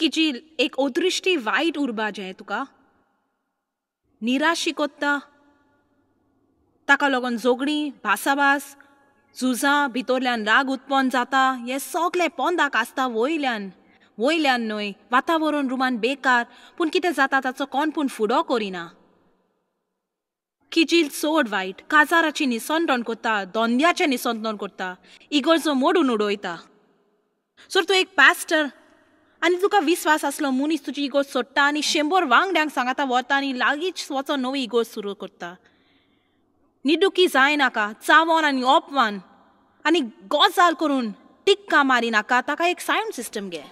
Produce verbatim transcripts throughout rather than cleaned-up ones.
की जी एक अदृश्टी वायट उरबा जे तुका निराश कोत्ता ताका लागून झगडीं भासाभास झुजां भितरल्यान राग उत्पन्न जाता हे सगळें पोंदाक आसता वयल्यान वयल्यान न्हय वातावरण रुमान बेकार पूण कितें जाता ताचो कोण पूण फुडो करिना किजील चड वायट काजाराची निसंतण करता दोंद्याचें निसंतण करता इगर्जो मोडून उडयता सर तूं एक पास्टर आनी तुका विस्वास आसलो मनीस तुजी इगोर्ज सोडटा आनी शंबर वांगड्यांक सांगाता वता आनी लागींच वचोन नवी इगोर्ज सुरू करता निडुकी जायनाका चावोन आनी अपमान आनी गजाल करून टिक्का मारिनाका ताका एक सायन सिस्टम घे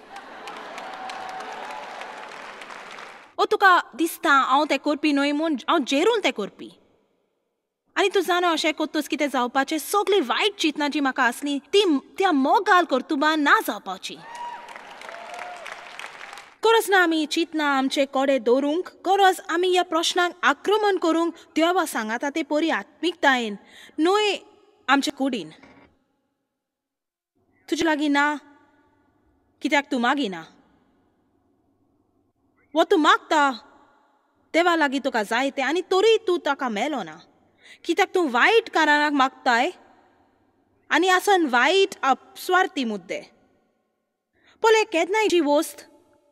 ओ तुका दिसता हांव तें करपी न्हय म्हूण हांव जेरून तें करपी आनी तूं जाणा अशें कोत्तूस कितें जावपाचें सगळीं वायट चिंतनां जी म्हाका आसलीं ती त्या मोगाल कर्तुबां ना जावपाची गरज ना आमी चिंतना आमचे कोडे दवरूंक गरज आमी ह्या प्रश्नांक आक्रमण करूंक देवा सांगाता ते परी आत्मीकतायेन न्हय आमचे कुडीन तुजे लागीं ना कित्याक तूं मागिना वो तूं मागता देवा लागीं तुका जाय तें आनी तरी तूं ताका मेलो ना कित्याक तूं वायट कारणाक मागताय आनी आसन वायट अपस्वार्थी मुद्दे पळय केन्नाय जी वस्त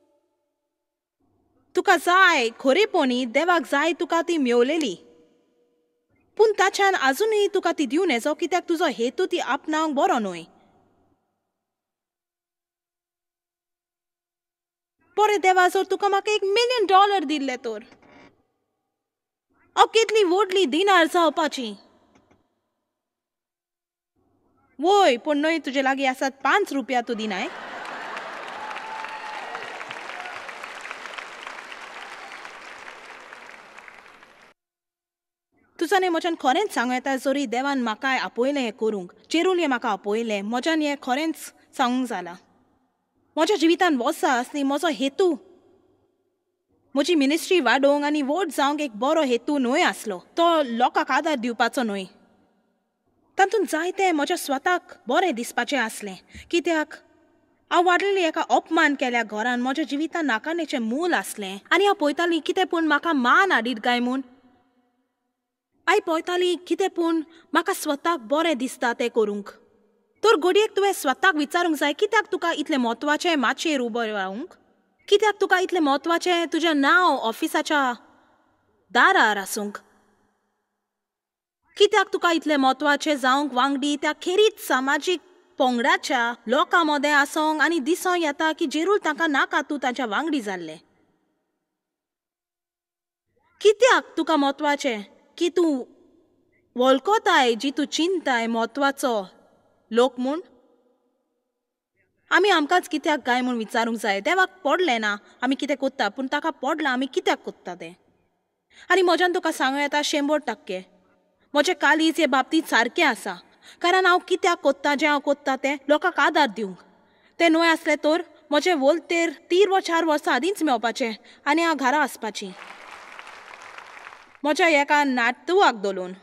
तुका जाय खरेपणी देवाक जाय तुका ती मेवलेली पूण ताच्यान आजुनूय तुका ती दिवं येजो कित्याक तुजो हेतू ती आपणावंक बरो न्हय बरें देवा जर तुका म्हाका एक मिलियन डॉलर दिल्ले तर हांव कितली व्हडली दिनार जावपाची वय पूण न्हय तुजे लागीं आसात पांच रुपया तूं दिनाय तुजान हें म्हज्यान खरेंच सांगूं येता जरी देवान म्हाका आपयलें हें करूंक चेरून हें म्हाका आपयलें म्हज्यान हें खरेंच सांगूंक जालां म्हज्या जिवितान वसा आसली म्हजो हेतू म्हजी मिनिस्ट्री वाडोवंक आनी व्हड जावंक एक बरो हेतू न्हय आसलो तो लोकांक आदार दिवपाचो न्हय तातूंत जायतें म्हज्या स्वताक बरें दिसपाचें आसलें कित्याक हांव वाडलेली एका अपमान केल्या घरान म्हज्या जिवितान नाकारणेचें मूल आसलें आनी हांव पळयतालीं कितें पूण म्हाका मान हाडीत काय म्हूण हांव पळयतालीं कितें पूण म्हाका स्वताक बरें दिसता तें करूंक तर घडयेक तुवें स्वताक विचारूंक जाय कित्याक तुका इतलें म्हत्वाचें माचयेर उबो रावंक कित्याक तुका इतलें म्हत्वाचें तुजें नांव ऑफिसाच्या दारार आसूंक कित्याक तुका इतलें म्हत्वाचें जावंक वांगडी त्या खेरीत सामाजीक पंगडाच्या लोकां मदें आसोंक आनी दिसों येता की जेरूल तांकां नाका तूं तांच्या वांगडी जाल्लें कित्याक तुका म्हत्वाचें की तूं वळखताय जी तूं चिंताय म्हत्वाचो लोक म्हूण आमी आमकांच कित्याक गाय म्हूण विचारूंक जाय देवाक पडलें ना आमी कितें कोत्ता पूण ताका पडलां आमी कित्याक कोत्ता तें आनी म्हज्यान तुका सांगूं येता शंबर टक्के म्हजें कालीज हे बाबतींत सारकें आसा कारण हांव कित्याक कोत्ता जें हांव कोत्ता तें लोकांक आदार दिवंक तें न्हय आसलें तर म्हजें वोलतेर तीन वा चार वर्सां आदींच मेवपाचें आनी हांव घरा आसपाची म्हज्या एका नातवाक दवरून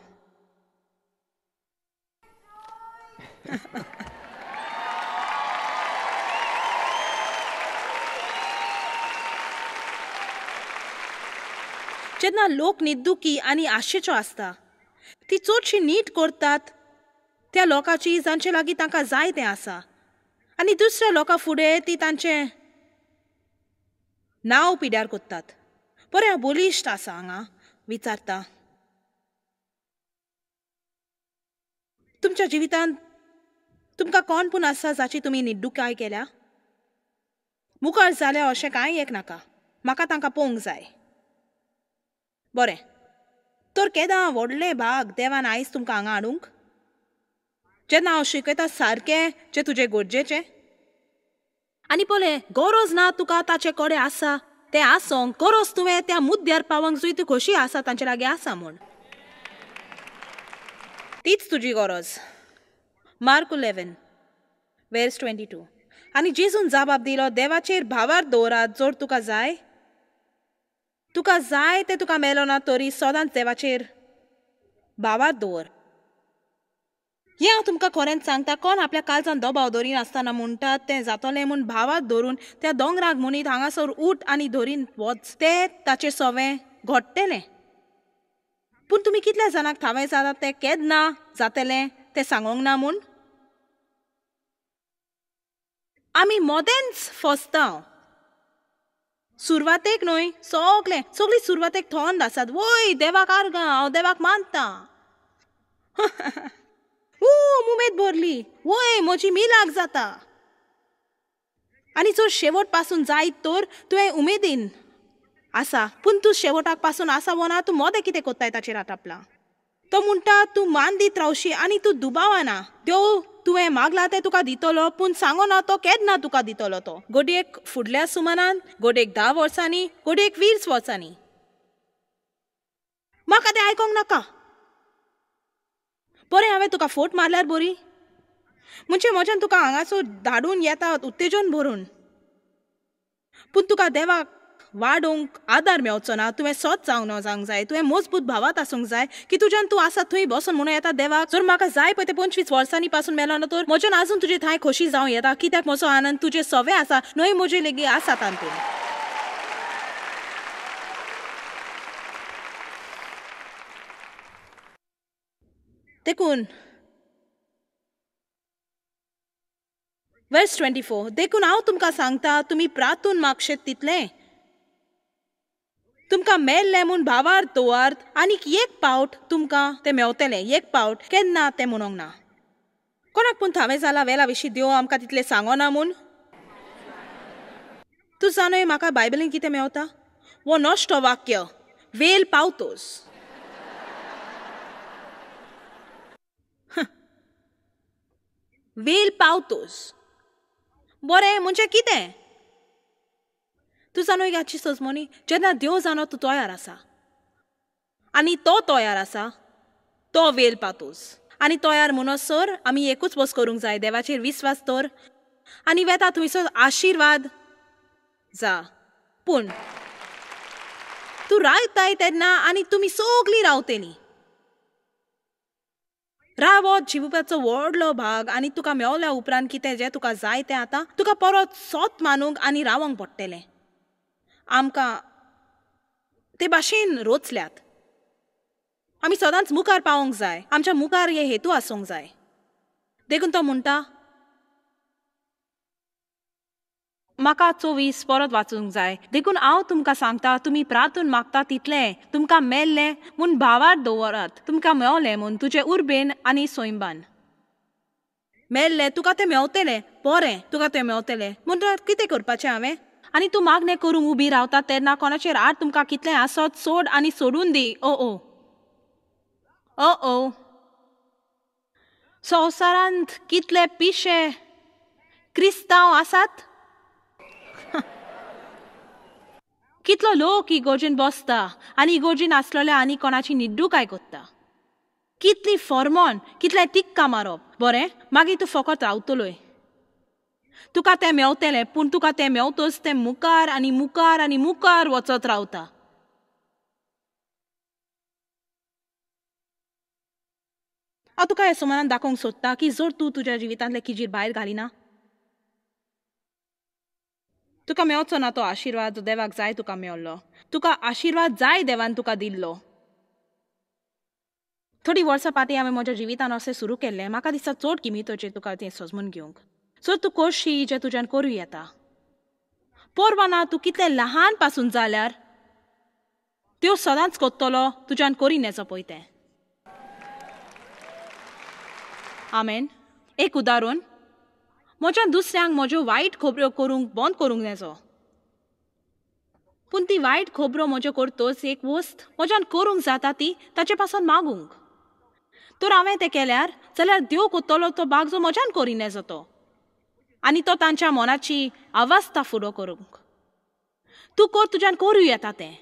जेन्ना लोक निद्दुकी आनी आशेच्यो आसता ती चडशी नीट करतात त्या लोकांची जांचे लागीं तांकां जाय तें आसा आनी दुसऱ्या लोकां फुडें ती तांचें नांव पिड्यार कोत्तात बरें हांव बोलिश्ट आसा हांगा विचारता तुमच्या जिवितांत तुमकां कोण पूण आसा जाची तुमी निड्डुकाय केल्या मुखार जाल्यार अशें कांय एक नाका म्हाका तांकां पळोवंक जाय बरें तर केदां व्हडले भाग देवान आयज तुमकां हांगा हाडूंक जेन्ना हांव शिकयता सारकें जें तुजें गरजेचें आनी पळय गरज ना तुका ताचे कडेन आसा तें आसोंक गरज तुवें त्या मुद्द्यार पावंक जंय तूं कशी आसा तांचे लागीं आसा म्हूण तीच तुजी गरज Mark eleven verse twenty two आनी जेजून जबाब दिलो देवाचेर भावार दवरात जर तुका जाय तुका जाय तें तुका मेलो ना तरी सदांच देवाचेर भावार दवर हे हांव तुमकां खरेंच सांगता, कोण आपल्या काळजान दबाव धरीन आसतना म्हणटात तें जातलें म्हूण भावात धरून त्या दोंगराक म्हणीत हांगासर उठ आनी धरीन वच, तें ताचें सवें घडटलें. पूण तुमी कितल्या जाणांक थावें जातात तें केन्ना जातलें तें सांगोंक ना म्हूण? आमी मोदेंच फसता. सुरवातेक न्हय, सगलें सगळीं सुरवातेक थंड आसात. वय देवाक आर्गां, हांव देवाक मानता. उमेद भरली, वय म्हजी मिलाक जाता. आनी जर शेवट पासून जायत तर तुवें उमेदीन आसा, पूण तूं शेवटाक पासून आसा वो ना, तूं मोदें कितें कोत्ताय ताचेर आटापला. तो म्हणटा तूं मान दीत रावशी आनी तूं दुबावाना. देव तुवें मागला तें तुका दितलो, पूण सांगो ना तो केन्ना तुका दितलो तो. गोडयेक फुडल्या सुमारान, गोडयेक धा वर्सांनी, गोडयेक वीस वर्सांनी. म्हाका तें आयकोंक नाका. बरें, हांवें तुका फोट मारल्यार बरी, म्हणजे म्हज्यान तुका हांगासर धाडून येता उत्तेजन भरून. पूण तुका देवाक वाडोवंक आदार मेळचो ना. तुवें सोच जावंक न जावंक जाय. तुवें मजबूत भावात आसूंक जाय की तुज्यान तूं आसा थंय बसून म्हणून येता देवाक, जर म्हाका जाय पळय तें पंचवीस वर्सांनी पासून मेलो ना तर म्हज्यान आजून तुजे थंय खोशी जावं येता, कित्याक म्हजो आनंद तुजे सवें आसा, न्हय म्हजे लेगी आसा तांतून. देखून वर्स ट्वेंटी फोर, देखून हांव तुमकां सांगता, तुमी प्रार्थून मागशेत तितलें तुमकां मेळ्ळें म्हूण भावार्थ दवरात, आनीक एक पावट तुमकां तें मेवतलें. एक पावट केन्ना तें म्हणोंक ना. कोणाक पूण थावें जाला वेला विशीं देव आमकां तितलें सांगो ना म्हूण? तूं जाणय म्हाका बायबलीन कितें मेवता? वो नश्ट वाक्य, वेल पावतोस. वेल पावतोस. बरें, म्हणजे कितें? तूं जाणो याची सजमोनी, जेन्ना देव जाणो तूं तयार आसा आनी तो तयार आसा, तो वेल पावतोस. आनी तयार म्हणसर आमी एकूच वस्त करूंक जाय, देवाचेर विस्वास दवर आनी वेता थंयसर आशिर्वाद जा. पूण तूं रावताय तेन्ना आनी तुमी सगळीं रावतलीं. रावत जिवपाचो व्हडलो भाग, आनी तुका मेवल्या उपरांत कितें जें तुका जाय तें आतां तुका परत सोत मानूंक आनी रावंक पडटलें. आमकां ते भाशेन रोचल्यात. आमी सदांच मुखार पावोंक जाय. आमच्या मुखार हे हेतू आसूंक जाय. देखून तो म्हणटा म्हाका चोवीस परत वाचूंक जाय. देखून हांव तुमकां सांगता, तुमी प्रार्थून मागता तितलें तुमकां मेळ्ळें म्हूण भावार्थ दवरात. तुमकां मेवलें म्हूण तुजे उर्बेन आनी सोयंबान. मेळ्ळें तुका तें मेवतलें, बरें तुका तें मेवतलें म्हणल्यार कितें करपाचें हांवें? आनी तूं मागणें करूंक उबी रावता तेन्ना कोणाचेर आड तुमकां कितलें आसत सोड आनी सोडून दी. ओ ओ ओ ओ संवसारांत कितले पिशे क्रिस्तांव आसात. कितलो लोक इगोर्जेन बसता आनी इगोर्जेन आसलेल्या आनी कोणाची निड्डूकाय कोत्ता. कितली फॉर्मोन, कितले टिक्का मारप. बरें, मागीर तूं फकत रावतलोय. तुका तें मेवतलें, पूण तुका तें मेवतोच तें मुखार आनी मुखार आनी मुखार वचत रावता. हांव तुका हे सुमारान दाखोवंक सोदता की जर तूं तुज्या जिवितांतले किजीर भायर घालिना, तुका मेवचो ना तो आशिर्वाद जो देवाक जाय तुका मेवल्लो. तुका आशिर्वाद जाय देवान तुका दिल्लो. थोडी वर्सां फाटीं हांवें म्हज्या जिवितान अशें सुरू केल्लें. म्हाका दिसता चड किमितोचेर तुका तें सजमून घेवंक. सो तूं करशी जें तुज्यान करूं येता. पोरवाना तूं कितलें ल्हान पासून जाल्यार त्यो सदांच कोत्तलो तुज्यान करी नेचो पळय तें. आमेन. एक उदाहरण, म्हज्या दुसऱ्यांक म्हज्यो वायट खबऱ्यो करूंक बंद करूंक नेचो. पूण ती वायट खबरो म्हज्यो करतोच एक वस्त म्हज्यान करूंक जाता ती ताचे पासून मागूंक. तर हांवें तें केल्यार जाल्यार देव कोत्तलो तो भाग जो म्हज्यान करी नेचो तो, आनी तो तांच्या मनाची अवस्था फुडो करूंक. तूं कर तुज्यान करूं येता तें,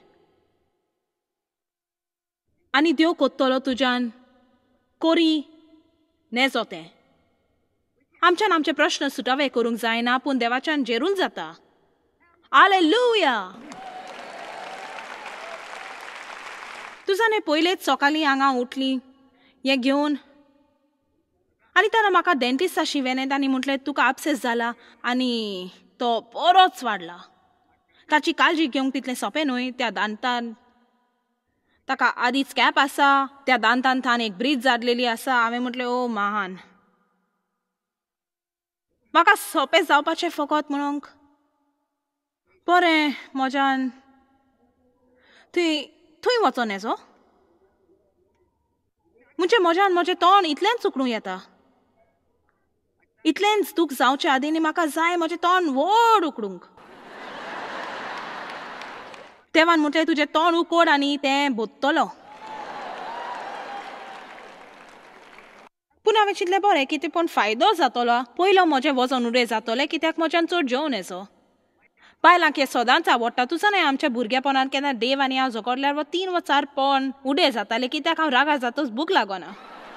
आनी देव कोत्तलो तुज्यान करी नेचो तें. आमच्यान आमचे प्रश्न सुटावे करूंक जायना, पूण देवाच्यान जेरूल जाता. हालेलुया. तुझाने पयलेच सकाळीं हांगा उठली हें घेवन आनी ताणें म्हाका डेंटिस्टा शिवेलें तांणी म्हटलें तुका आपसेस जाला आनी तो बरोच वाडला. ताची काळजी घेवंक तितलें सोंपें न्हय. त्या दांतान ताका आदींच कॅप आसा, त्या दांतान थान एक ब्रीज जाल्लेली आसा. हांवें म्हटलें ओ महान, म्हाका सोंपें जावपाचें फकत म्हणूंक बरें मोज्यान थंय थंय वचोन येजो. म्हणजे मोज्यान म्हजें तोंड इतलेंच उखडूं येता. इतलेंच दूख जावचे आदीं म्हाका जाय म्हजें तोंड व्हड उखडूंक. देवान म्हटलें तुजें तोंड उखड आनी तें बोत्तलो. पूण हांवें चिंतलें बरें कितें पूण फायदो जातलो. पयलो म्हजें वजन उणें जातलें कित्याक म्हज्यान चड जेवून येजो. बायलांक हें सदांच आवडटा. तूं जाणा आमच्या भुरगेपणांत केन्ना देव आनी हांव झगडल्यार वो तीन वा चार पोण उडे जाताले कित्याक हांव रागार जातच भूक लागना.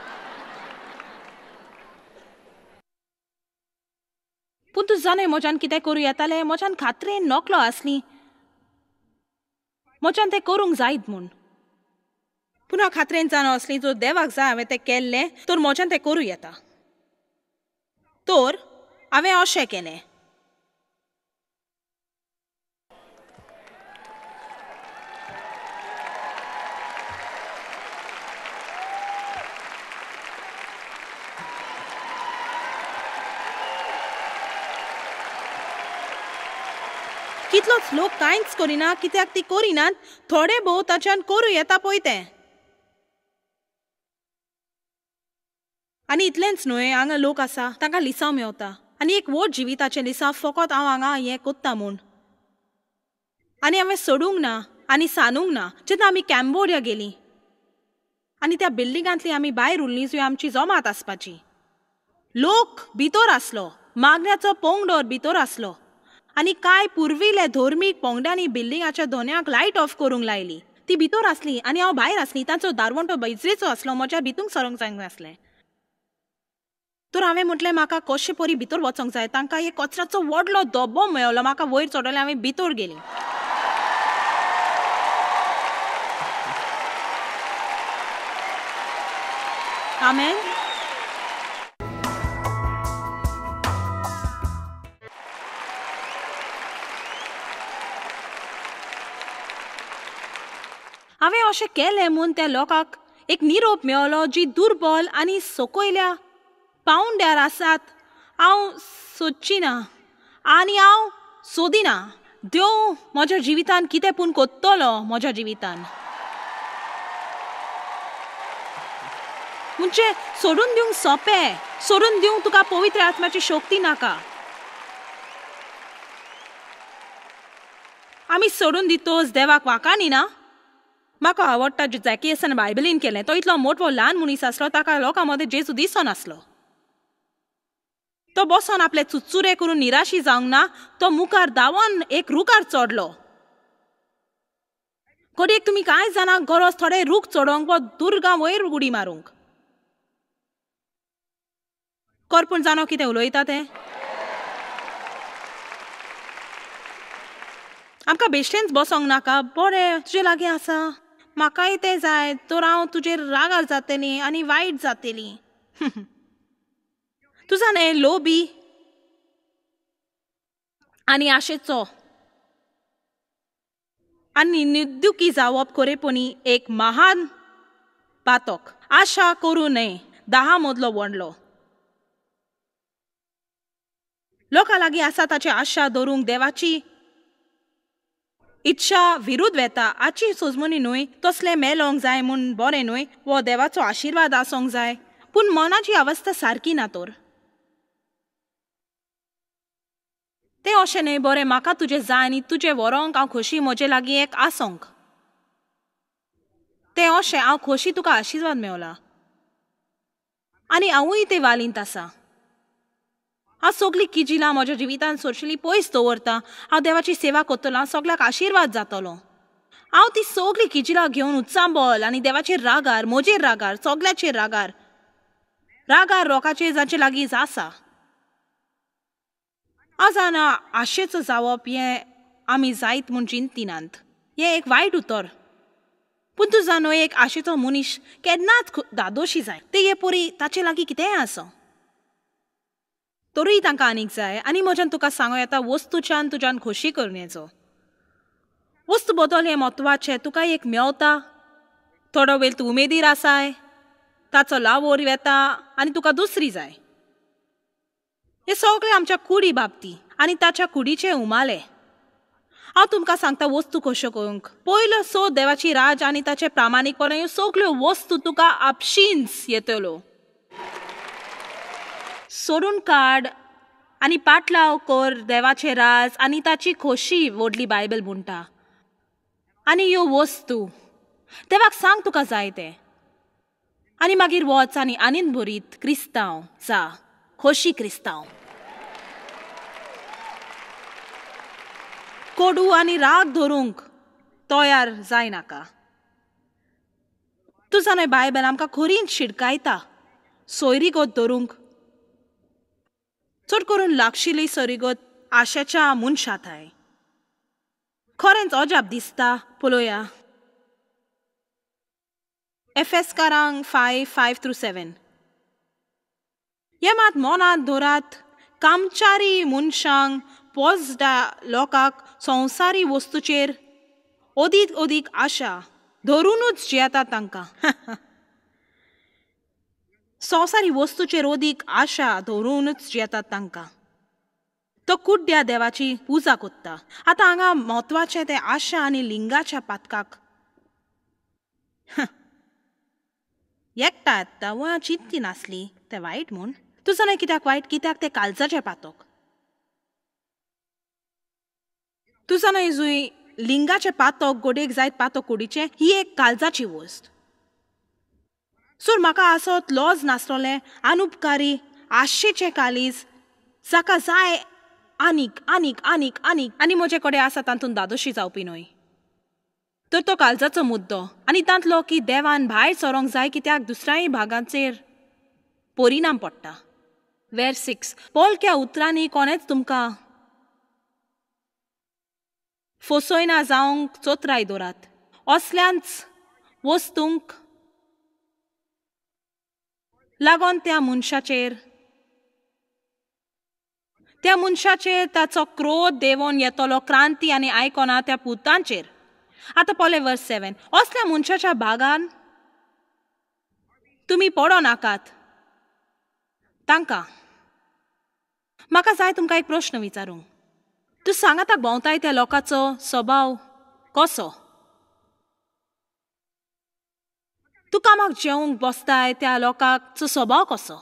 पूण तूं जाणा म्हज्यान कितें करूं येतालें. म्हज्यान खात्रेन नकलो आसली म्हज्यान तें करूंक जायत म्हूण. पूण हांव खात्रेन जाणा असली जर देवाक जाय हांवें तें केल्लें तर म्हज्यान तें करूं येता. तर हांवें अशें केलें. कितलोच लोक कांयच करिना कित्याक ती करिनात. थोडे भोव ताच्यान करूं येता पळय तें. आनी इतलेंच न्हय, हांगा लोक आसा तांकां लिसांव मेवता आनी एक व्हड जिविताचें लिसांव फकत हांव हांगा हें कोत्ता म्हूण. आनी हांवें सोडूंक ना आनी सांदूंक ना. जेन्ना आमी कॅम्बोडिया गेलीं आनी त्या बिल्डिंगांतलीं आमी भायर उरलीं जंय आमची जमात आसपाची, लोक भितर आसलो, मागण्याचो पोंगडोर भितर आसलो आनी कांय पुर्विल्ले धर्मीक पोंगड्यांनी बिल्डिंगाच्या दोन्याक लायट ऑफ करूंक लायली. ती भितर आसली आनी हांव भायर आसली. तांचो दारवंटो बैजरेचो आसलो. म्हज्या भितूंक सरोंक जायना नासलें. तर हांवें म्हटलें म्हाका कशें परी भितर वचोंक जाय. तांकां एक कचऱ्याचो व्हडलो डब्बो मेळ्ळो. म्हाका वयर चडलें. हांवें भितर गेलीं. आमेन. हांवें अशें केलें म्हूण त्या लोकांक एक निरोप मेळ्ळो जी दुर्बल आनी सकयल्या पावंड्यार आसात. हांव सोदची ना आनी हांव सोदिना. देव म्हज्या जिवितान कितें पूण कोत्तलो म्हज्या जिवितान. म्हणजे सोडून दिवंक सोंपें. सोडून दिवंक तुका पवित्र आत्म्याची शक्ती नाका. आमी सोडून दितोच देवाक वाकानी ना. म्हाका आवडटा जे जॅकियसान बायबलीन केलें. तो इतलो मोठो ल्हान मनीस आसलो. ताका लोकां मदें जेजू दिसो नासलो. तो बसोन आपले चुचुरे करून निराशी जावंक ना. तो मुखार धांवोन एक रुखार चडलो. घडयेक तुमी कांय जाणांक गरज थोडे रूख चडोवंक वा दुर्गा वयर उडी मारूंक. करपूण जाणो कितें उलयता तें. आमकां बेश्टेंच बसोंक नाका. बरें तुजे लागीं आसा, म्हाकाय तें जाय तर हांव तुजेर रागार जातलीं आनी वायट जातलीं. तुजा न्हय लोभी आनी आशेचो आनी निर्दुकी जावप खरेपणी एक महान पातक. आशा करूं न्हय धा मदलो व्हडलो. लोकां लागीं आसा ताची आशा धरूंक देवाची इच्छा विरुद्ध वेता. आची सोजमणी न्हय तसलें मेलोंक जाय म्हूण बरें न्हय. वो देवाचो आशिर्वाद आसोंक जाय. पूण मनाची अवस्था सारकी ना. तर तें अशें न्हय बरें म्हाका तुजें जाय आनी तुजें व्हरोंक हांव खोशी म्हजे लागीं एक आसोंक. तें अशें हांव खोशी तुका आशिर्वाद मेवला आनी हांवूय तें वालींत आसा. हांव सगळीं किजिलां म्हज्या जिवितान सोडशिल्लीं पयस दवरतां. हांव देवाची सेवा करतलो. हांव सगळ्याक आशिर्वाद जातलो. हांव ती सगळीं किजिलां घेवन उचांबल आनी देवाचेर रागार, म्हजेर रागार, सगळ्याचेर रागार रागार रोकाचेर जाचे लागीं आसा. हांव जाणा आशेचो जावप हें आमी जायत म्हूण चिंतिनात. हें एक वायट उतर. पूण तूं जाणो एक आशेचो मनीस केन्नाच दादोशी जाय. ते हे परी ताचे लागीं कितेंय आसो. तरी तांकां आनीक जाय आनी म्हज्यान तुका सांगूं येता वस्तूच्यान तुज्यान खोशी करून येचो. वस्तू बदल हें म्हत्वाचें. तुका एक मेवता, थोडो वेळ तूं उमेदीर आसाय, ताचो लावोर येता आनी तुका दुसरी जाय. हे सगळे आमच्या कुडी बाबती आनी ताच्या कुडीचे उमाले. हांव तुमकां सांगता वस्तू कश्यो करूंक. पयलो सोद देवाची राज आनी ताचे प्रामाणीकपण. ह्यो सगळ्यो वस्तू तुका आपशींच येतल्यो. सोडून काड आनी पाटलाव कर देवाचे राज आनी ताची खोशी व्हडली बायबल म्हणटा. आनी ह्यो वस्तू देवाक सांग तुका जाय ते. आनी मागीर वच आनी आनीन बरीत क्रिस्तांव जा, खोशी क्रिस्तांव. कोडू आनी राग धरूंक तयार जायनाका. तूं जाणा बायबल आमकां खरींच शिडकायता सोयरीगत धरूंक. चड करून लागशिल्ली सोयरीगत आशेच्या मनशांताय. खरेंच अजाप दिसता. पळोवया एफेसकारांक फायव फायव थ्रू सेवन. हे मात मनांत धरात, कामचारी मनशांक पोसड्या लोकांक संवसारी वस्तूचेर ओदीक ओदीक आशा धरूनच जियेतात तांकां. संवसारी वस्तूचेर ओदीक आशा धरूनच जियेतात तांकां. तो कुड्ड्या देवाची पुजा कोत्ता. आतां हांगा म्हत्वाचें तें आशा आनी लिंगाच्या पातकाक एकटा येता वा चिंतली नासली तें वायट म्हूण. तूं जाणा कित्याक वायट? कित्याक तें काळजाचें पातक. तूं जाणा जुंय लिंगाचें पातक गोडेक जायत पातक कुडीचें ही एक काळजाची वस्त. सो म्हाका आसत लॉज नासलोलें अनुपकारी आशेचें कालीज जाका जाय आनीक आनीक आनीक आनीक आनी म्हजे कडेन आसा तातूंत दादोशी जावपी न्हय. तर तो काळजाचो मुद्दो आनी तांतलो की देवान भायर सरोंक जाय कित्याक दुसऱ्याय भागांचेर परिणाम पडटा. वेर सिक्स. पोलक्या उतरांनी कोणेच तुमकां फसयना जावंक चोत्राय दोरात. असल्यांच वस्तूंक लागोन त्या मनशाचेर त्या मनशाचेर ताचो क्रोध देंवोन येतलो. क्रांती आनी आयकोना त्या पुतांचेर. आतां पळय वर्स सेवन. असल्या मनशाच्या भागान तुमी पडो नाकात. तांकां म्हाका जाय तुमकां एक प्रश्न विचारूंक. तूं सांगाताक भोंवताय त्या लोकांचो स्वभाव कसो? तूं कामाक जेवंक बसताय त्या लोकांचो स्वभाव कसो?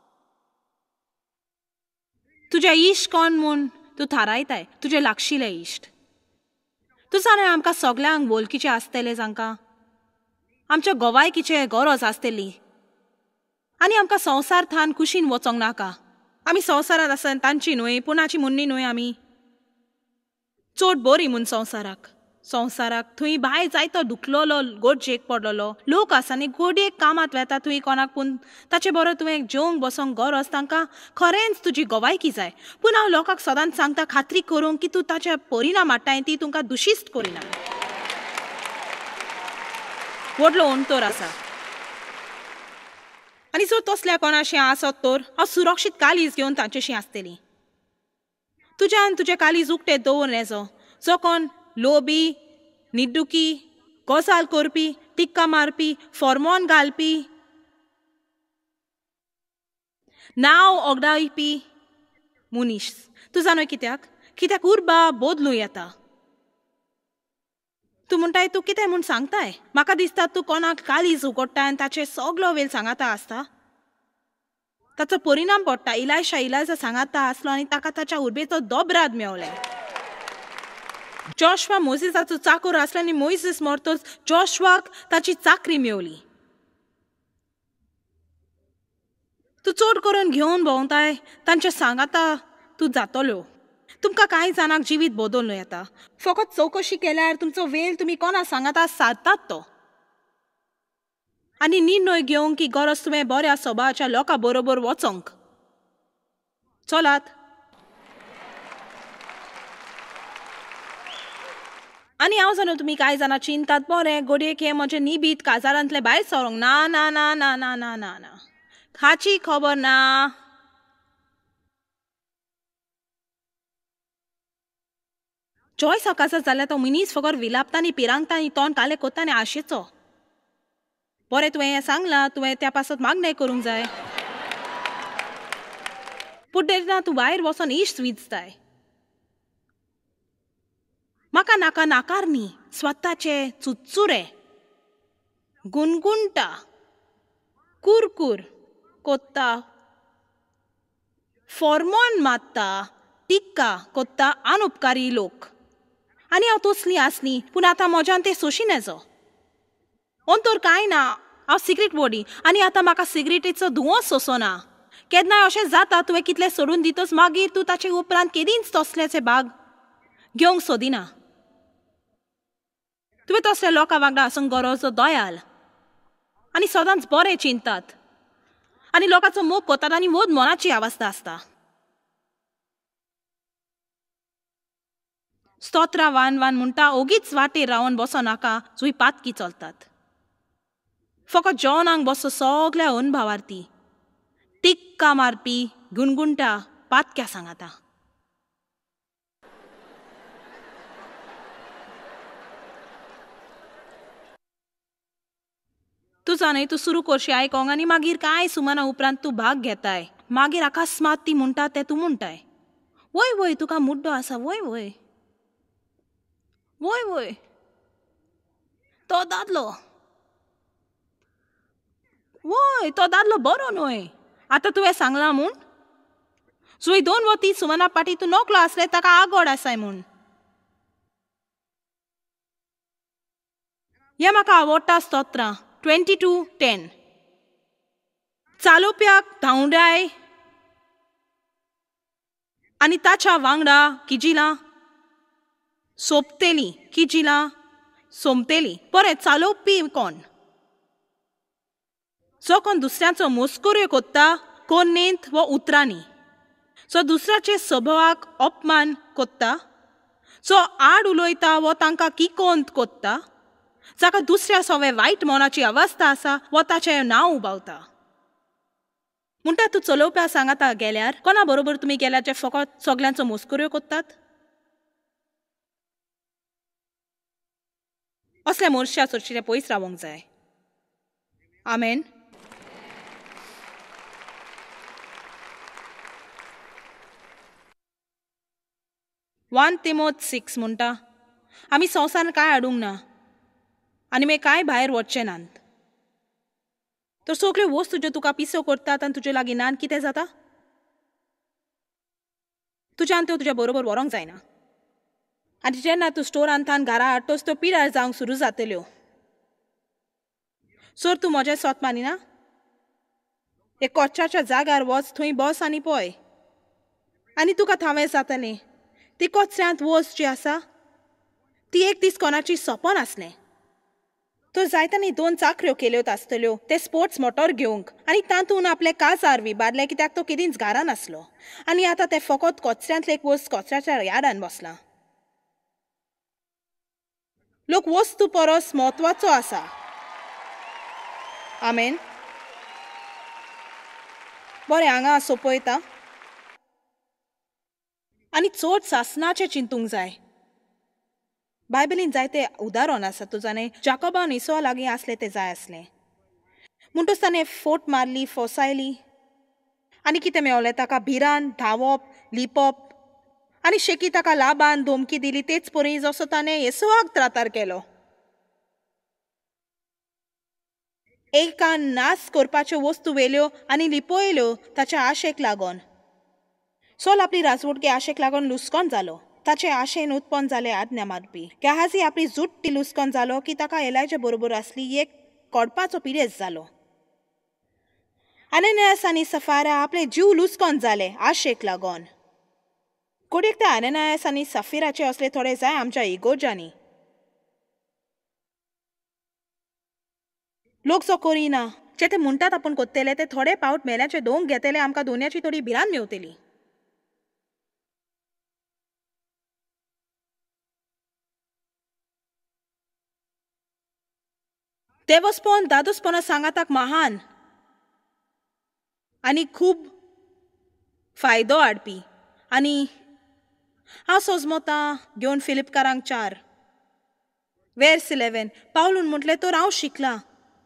तुजे इश्ट कोण म्हूण तूं थारायताय, तुजे लागशिल्ले इश्ट. तूं जाणा आमकां सगल्यांक वळखीचें आसतलें जांकां आमच्या गोवायकीचे गरज आसतली आनी आमकां संवसार थान कुशीन वचोंक नाका. आमी संवसारांत आसन तांची न्हय पुनाची मुन्नी न्हय. आमी चड बरी म्हूण संवसाराक संवसाराक थंय भायर जायतो दुखलोलो गोडजेक पडलोलो लोक आसा आनी गोडयेक कामांत वेता थंय कोणाक. पूण ताचे बरो तुवें जेवंक बसोंक गरज तांकां खरेंच तुजी गोवायकी जाय. पूण हांव लोकांक सदांच सांगता खात्री करूंक की तूं ताच्या परिणाम हाडटाय ती तुमकां दुशीस्त करिना. व्हडलो अंतर आसा. आनी जर तसल्या कोणाशी आसत तर हांव सुरक्षीत कालीज घेवन तांचेशी आसतली. तुज्यान तुजें कालीज उक्तें दवर नेजो. जो कोण लोबी, निड्डुकी, गजाल करपी, टिक्का मारपी, फॉर्मोन घालपी, नांव ओगडायपी मनीस. तूं जाणा कित्याक? कित्याक उर्बा बदलूं येता. तूं म्हणटाय तूं कितें म्हूण सांगताय? म्हाका दिसता तूं कोणाक कालीज उगडटाय आनी ताचे सगलो वेळ सांगाता आसता. ताचो परिणाम पडटा. इलायशा इलायजा सांगाता आसलो आनी ताका ताच्या उर्बेचो दोबराद मेवले. जोशवा मोजिसाचो चाकर आसलो आनी मोइसीस मरतच जोशवाक ताची चाकरी मेवली. तूं चड करून घेवन भोंवताय तांचे सांगाता तूं जातलो. तुमकां कांय जाणांक जिवीत बदलूं येता. फकत चवकशी केल्यार तुमचो वेळ तुमी कोणा सांगाता सारतात तो. आनी निर्णय घेवंक की गरज तुवें बऱ्या स्वभावाच्या लोकां बरोबर वचोंक. चलात. आनी हांव जाणा तुमी कांय जाणां चिंतात बरें गोडयेक हें म्हजें निबीत काजारांतलें भायर सरोंक ना ना ना ना ना ना ना ना हाची खबर ना. चॉयस आकासा जाल्यार तो मनीस फकत विलापतानी पिरांगतानी तोंड काले कोत्तानी आशेचो. बरें तुवें हें सांगलां, तुवें त्या पासत मागणें करूंक जाय. पूण तेन्ना तूं भायर वचोन इश्ट विचताय. म्हाका नाका नाकारनी, स्वताचे चुचुरे गुणगुणटा, कुरकुर कोत्ता, फॉर्मोन मारता, टिक्का कोत्ता अनउपकारी लोक. आनी हांव तसली आसली, पूण आतां म्हज्यान तें सोशी नजो. अंतर कांय ना, हांव सिगरेट वडी आनी आतां म्हाका सिगरेटीचो धुवोच सोंसना. केन्नाय अशें जाता तुवें कितलें सोडून दितच मागीर तूं ताचे उपरांत केदींच तसलेचे भाग घेवंक सोदिना. तुवें तसल्या लोकां वांगडा आसूंक गरजो दयाल आनी सदांच बरें चिंतात आनी लोकांचो मोग कोतात आनी वोद मनाची अवस्था आसता. स्तोत्रां वान वान म्हणटा ओगीच वाटेर रावन बसो नाका जुंय पातकी चलतात. फकत जेवणांक बसो सगल्या अनभावार्थी, टिक्का मारपी, गुणगुणटा पातक्या सांगाता. तूं जाणय तूं सुरू करशी आयकोंक आनी मागीर कांय सुमाना उपरांत तूं भाग घेताय. मागीर अकस्मात ती म्हणटा तें तूं म्हणटाय. वय वय तुका मुड्डो आसा, वय वय वय वय तो दादलो, वय तो दादलो बरो न्हय. आतां तुवें सांगलां म्हूण जुंय दोन वो तीन सुमाना पाटी तूं नोकलो आसलें ताका आगोड आसाय म्हूण. हें म्हाका आवडटा स्तोत्रां ट्वेंटी टू टेन. चालोवप्याक धांवडाय आनी ताच्या वांगडा किजिलां सोंपतेली, किजिलां सोंपतेली. बरें चालोवपी कोण? जो कोण दुसऱ्यांचो मस्कुऱ्यो कोत्ता, कोन्नेंत वो उतरांनी, जो दुसऱ्याचे स्वभावाक अपमान कोत्ता, जो आड उलयता वो तांकां किकोंत कोत्ता, जाका दुसऱ्या सवे वायट मोनाची अवस्था आसा वो ताचें नांव उबावता. म्हणटा तूं चलोवप्या सांगाता गेल्यार कोणा बरोबर तुमी गेल्यार जे फकत सगल्यांचो मस्कुऱ्यो कोत्तात? असल्या मनशा चडशे पयस रावंक जाय. आमेन. वन तिमोथ सिक्स म्हणटा आमी संवसारान कांय हाडूंक ना आनी मागीर कांय भायर वचचे नात. तर सगल्यो वस्तू ज्यो तुका पिसो करतात आनी तुजे लागीं नान कितें जाता? तुज्यान त्यो तुज्या बरोबर व्हरोंक जायना. आनी जेन्ना तूं स्टोरांतल्यान घरा हाडटोस त्यो पिड्यार जावंक सुरू जातल्यो. सर तूं म्हजें स्वत मानिना? एक कच्च्याच्या जाग्यार वच, थंय बस आनी पळय आनी तुका थावें जातलें. ती कचऱ्यांत वस्त जी आसा ती एक दीस कोणाची सपन आसलें. तो जायतांनी दोन चाकऱ्यो केल्यो आसतल्यो ते स्पोर्ट्स मोटर घेवंक आनी तातूंत आपले काजार विबारले कित्याक तो केदींच घरा नासलो आनी आतां ते फकत कचऱ्यांतले एक वस्त कचऱ्याच्या यार्डान बसला. लोक वस्तू परस म्हत्वाचो आसा. आमेन. बरें हांगा सोंपयता आनी चड सासणाचें चिंतूंक जाय. बायबलीन जायते उदाहरण आसा. तूं जाणें जाकोबान इसवा लागीं आसलें तें जाय आसलें म्हणटूच ताणें फोट मारली, फसायली आनी कितें मेळलें ताका भिरान धांवप, लिपप आनी शेकी ताका लाबान धमकी दिली. तेच परी जसो ताणें येसवाक त्रातार केलो. एकान नास करपाच्यो वस्तू वेल्यो आनी लिपयल्यो ताच्या आशेक लागून. सॉल आपली राजवटके आशेक लागून लुस्कोन जालो. ताचे आशेन उत्पन्न जाले आज्ञा मारपी. गेहाजी आपली जुट्टी लुस्कोन जालो की ताका एलायच्या बरोबर आसली एक कोडपाचो पिडेस जालो. अननियास आनी सफारा आपले जीव लुस्कोन जाले आशेक लागून. कोडीक ते अननियास आनी सफिराचे असले थोडे जाय आमच्या इगोजांनी. लोक जो करिना जे ते म्हणटात आपूण कोत्तेले ते थोडे पावट मेल्याचे दोंग घेतले आमकां दोन्याची थोडी भिरान मेवतली. देवस्पन दादोसपना सांगाताक महान आनी खूब फायदो हाडपी आनी हांव सोजमोता घेवन फिलिपकारांक चार वेर्स इलेवन पावलून म्हटलें तर हांव शिकला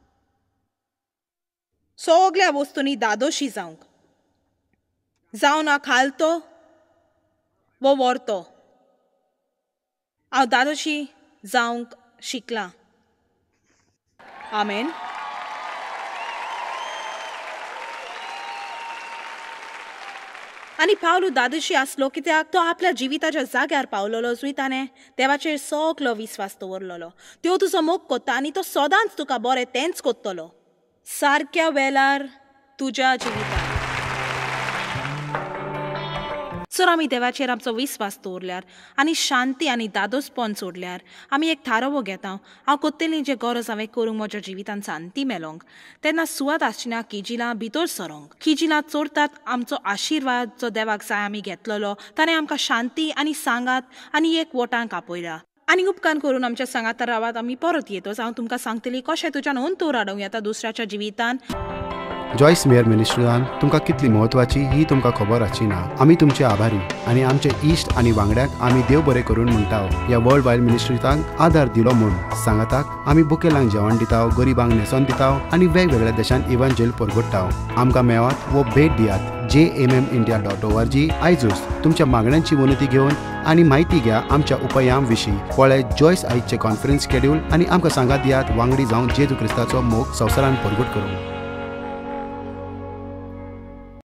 सगळ्या वस्तूंनी दादोशी जावंक जावं ना खालतो वो व्हरतो हांव दादोशी जावंक शिकला आमेन. आनी पावलू दादोशी आसलो कित्याक तो आपल्या जिविताच्या जाग्यार पावलोलो जूय ताणें देवाचेर सगलो विस्वास दवरलोलो. त्यो तुजो मोग कोत्ता आनी तो सदांच तुका बरें तेंच कोत्तलो सारक्या वेळार तुज्या जिवितांत. सर आमी देवाचेर आमचो विस्वास दवरल्यार आनी शांती आनी दादोसपण सोडल्यार आमी एक थारावो घेता हांव कोत्तेली जे गरज हांवें करूंक म्हज्या जिवितांत शांती मेळोंक तेन्ना सुवात आसचिना किजिलां भितर सरोंक. किजिलां चोरतात आमचो आशिर्वाद जो देवाक जाय आमी घेतलेलो ताणें आमकां शांती आनी सांगात आनी एक वोटांक आपयला. आनी उपकार करून आमच्या सांगात रावात आमी परत येतोच. हांव तुमकां सांगतली कशें तुज्यान अंतोर हाडूंक येता दुसऱ्याच्या जिवितान. जॉयस मेयर मिनिस्ट्रीन तुमकां कितली म्हत्वाची ही तुमकां खबर आसची ना. आमी तुमचे आभारी आनी आमचे इश्ट आनी वांगड्याक आमी देव बरें करून म्हणटाव. ह्या वर्ल्ड वायड मिनिस्ट्रीतांक आदार दिलो म्हूण सांगाताक आमी बुकेलांक जेवण दिताव, गरिबांक न्हेसोन दिताव आनी वेगवेगळ्या देशांत इव्हँजल परगटाव. आमकां मेळात वो भेट दियात J M M India dot O R G. आयजूच तुमच्या मागण्यांची विनंती घेवन आनी म्हायती घ्या आमच्या उपायां विशीं. पळय जॉयस आयजचे कॉन्फरन्स शेड्यूल आनी आमकां सांगात दियात वांगडी जावन जेजू क्रिस्ताचो मोग संवसारान परगट करूंक.